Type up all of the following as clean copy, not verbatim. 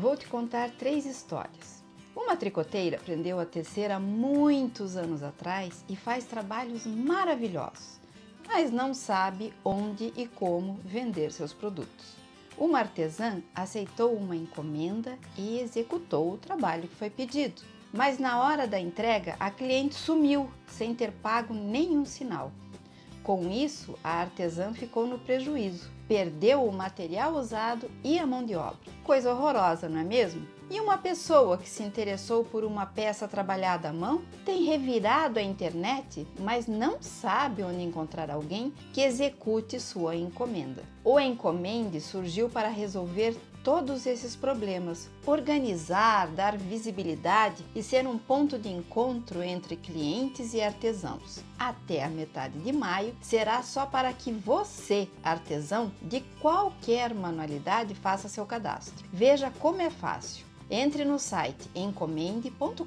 vou te contar 3 histórias. Uma tricoteira aprendeu a tecer há muitos anos atrás e faz trabalhos maravilhosos, mas não sabe onde e como vender seus produtos. Uma artesã aceitou uma encomenda e executou o trabalho que foi pedido. Mas na hora da entrega, a cliente sumiu, sem ter pago nenhum sinal. Com isso, a artesã ficou no prejuízo, perdeu o material usado e a mão de obra. Coisa horrorosa, não é mesmo? E uma pessoa que se interessou por uma peça trabalhada à mão tem revirado a internet, mas não sabe onde encontrar alguém que execute sua encomenda. O Encomende surgiu para resolver todos esses problemas, organizar, dar visibilidade e ser um ponto de encontro entre clientes e artesãos. Até a metade de maio será só para que você, artesão de qualquer manualidade, faça seu cadastro. Veja como é fácil. Entre no site encomende.com.br,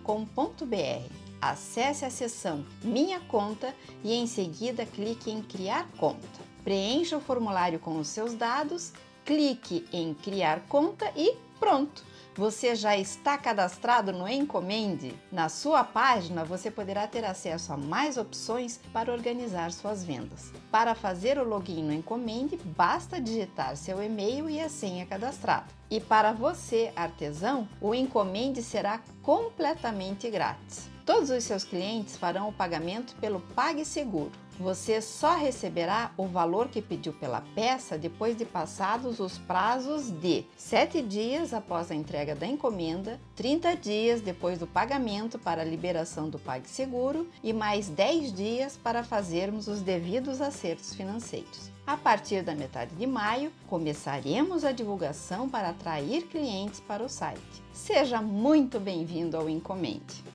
acesse a seção Minha Conta e em seguida clique em Criar Conta. Preencha o formulário com os seus dados, clique em Criar Conta e pronto! Você já está cadastrado no Encomende. Na sua página você poderá ter acesso a mais opções para organizar suas vendas. Para fazer o login no Encomende, basta digitar seu e-mail e a senha cadastrada. E para você, artesão, o Encomende será completamente grátis. Todos os seus clientes farão o pagamento pelo PagSeguro. Você só receberá o valor que pediu pela peça depois de passados os prazos de 7 dias após a entrega da encomenda, 30 dias depois do pagamento para a liberação do PagSeguro e mais 10 dias para fazermos os devidos acertos financeiros. A partir da metade de maio, começaremos a divulgação para atrair clientes para o site. Seja muito bem-vindo ao Encomende!